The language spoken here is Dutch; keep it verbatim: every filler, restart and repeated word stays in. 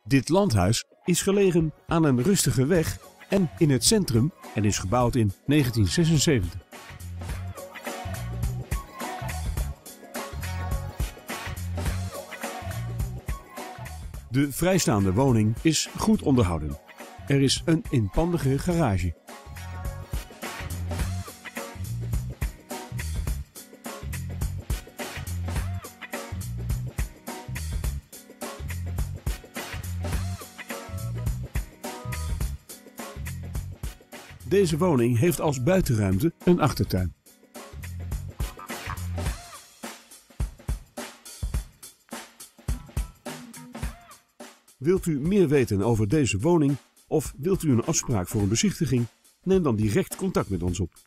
Dit landhuis is gelegen aan een rustige weg en in het centrum en is gebouwd in negentien zesenzeventig. De vrijstaande woning is goed onderhouden. Er is een inpandige garage. Deze woning heeft als buitenruimte een achtertuin. Wilt u meer weten over deze woning of wilt u een afspraak voor een bezichtiging? Neem dan direct contact met ons op.